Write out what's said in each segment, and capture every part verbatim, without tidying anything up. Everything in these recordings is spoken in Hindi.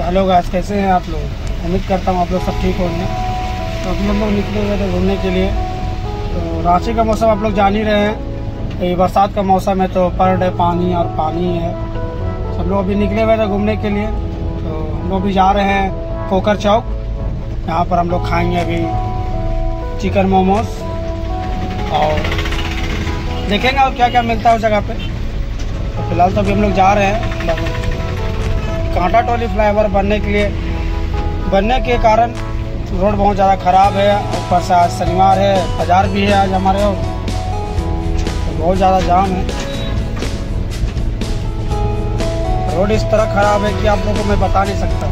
हेलो गाइस, कैसे हैं आप लोग। उम्मीद करता हूँ आप लोग सब ठीक होंगे। तो अभी हम लोग निकले हुए थे घूमने के लिए। तो रांची का मौसम आप लोग जान ही रहे हैं, ये बरसात का मौसम है तो पर डे पानी और पानी है। सब लोग अभी निकले हुए थे घूमने के लिए। तो हम लोग भी जा रहे हैं कोकर चौक। यहाँ पर हम लोग खाएंगे अभी चिकन मोमोज और देखेंगे और क्या क्या मिलता है उस जगह पे। तो फिलहाल तो अभी हम लोग जा रहे हैं। कांटा टोली फ्लाईओवर बनने के लिए बनने के कारण रोड बहुत ज़्यादा ख़राब है। ऊपर से आज शनिवार है, बाजार भी है आज हमारे और तो बहुत ज़्यादा जाम है। रोड इस तरह ख़राब है कि आप लोगों को मैं बता नहीं सकता।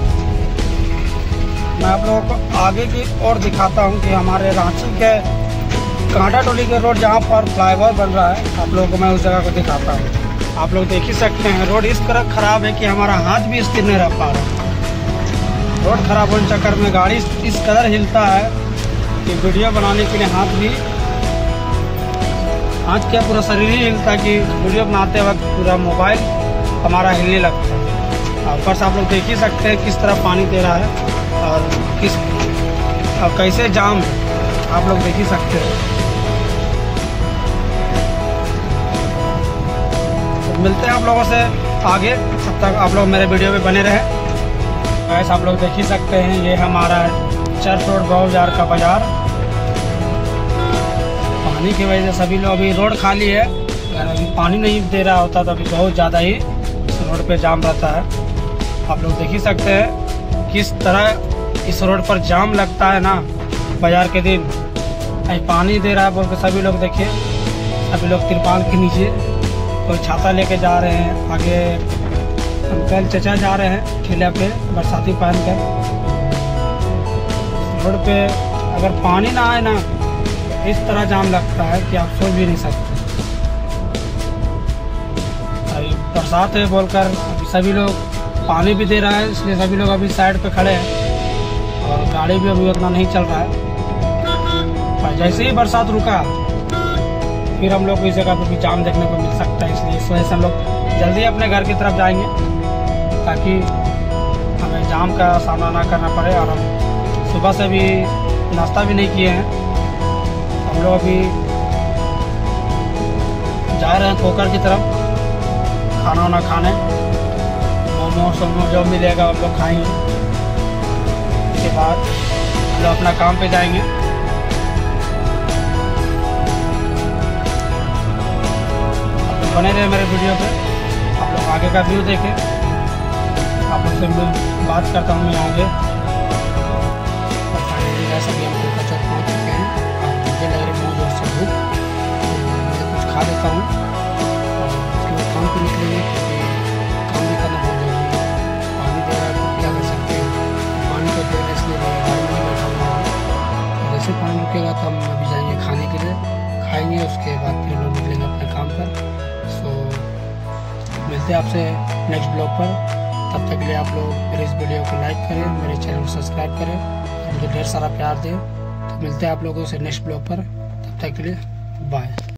मैं आप लोगों को आगे की ओर दिखाता हूं कि हमारे रांची के कांटा टोली के रोड जहां पर फ्लाईओवर बन रहा है, आप लोगों को मैं उस जगह को दिखाता हूं। आप लोग देख ही सकते हैं रोड इस तरह ख़राब है कि हमारा हाथ भी स्थिर नहीं रह पा रहा। रोड ख़राब होने के चक्कर में गाड़ी इस कदर हिलता है कि वीडियो बनाने के लिए हाथ भी हाथ क्या पूरा शरीर ही हिलता है कि वीडियो बनाते वक्त पूरा मोबाइल हमारा हिलने लगता है। ऊपर से आप लोग देख ही सकते हैं किस तरह पानी दे रहा है और किस और कैसे जाम है, आप लोग देख ही सकते हैं। तो मिलते हैं आप लोगों से आगे, तब तक आप लोग मेरे वीडियो में बने रहे। ऐसा आप लोग देख ही सकते हैं, ये हमारा चर्च रोड बाजार का बाजार। पानी की वजह से सभी लोग अभी रोड खाली है। अगर अभी पानी नहीं दे रहा होता तो अभी बहुत ज़्यादा ही रोड पे जाम रहता है। आप लोग देख ही सकते हैं किस तरह इस रोड पर जाम लगता है ना बाजार के दिन। अभी पानी दे रहा है बोल के सभी लोग देखिए, सभी लोग तिरपाल के नीचे कोई छाता लेके जा रहे हैं। आगे अंकल चचा जा रहे हैं ठेले पे बरसाती पहन कर। रोड पे अगर पानी ना आए ना तो इस तरह जाम लगता है कि आप सोच भी नहीं सकते। अभी बरसात है बोलकर अभी सभी लोग पानी भी दे रहा है, इसलिए सभी लोग अभी साइड पे खड़े हैं और गाड़ी भी अभी उतना नहीं चल रहा है। और जैसे ही बरसात रुका फिर हम लोग को इस जगह पर भी जाम देखने को मिल सकता है। इसलिए इस वजह से हम लोग जल्दी अपने घर की तरफ जाएंगे ताकि हमें जाम का सामना ना करना पड़े। और हम सुबह से भी नाश्ता भी नहीं किए हैं। हम लोग अभी जा रहे हैं कोकर की तरफ खाना वाना खाने। मोमो सोमो जो मिलेगा हम लोग खाएंगे। उसके बाद हम लोग अपना काम पे जाएंगे। बने रहे मेरे वीडियो पे, आप लोग आगे का व्यू देखें। आप लोग से मैं बात करता हूँ मैं आगे। और फाइनली वैसे भी हम लोग का चौक पहुँच चुके हैं और मुझे लग रही बहुत जोर से भूख। मैं कुछ खा लेता हूँ और उसके बाद काम पे निकलेंगे क्योंकि काम भी करना बहुत जरूरी है। पानी दे रहा है तो क्या कर सकते हैं, पानी तो दे रहा है इसलिए गाड़ी में बैठा हुआ है। जैसे पानी रुकेगा तो हम अभी जाएंगे खाने के लिए, खाएँगे। उसके बाद फिर लोग निकलेंगे अपने काम पर। सो मिलते हैं आपसे नेक्स्ट ब्लॉग पर। तब तक के लिए आप लोग मेरे इस वीडियो को लाइक करें, मेरे चैनल को सब्सक्राइब करें और मुझे ढेर सारा प्यार दें। तो मिलते हैं आप लोगों से नेक्स्ट ब्लॉग पर। तब तक के लिए बाय।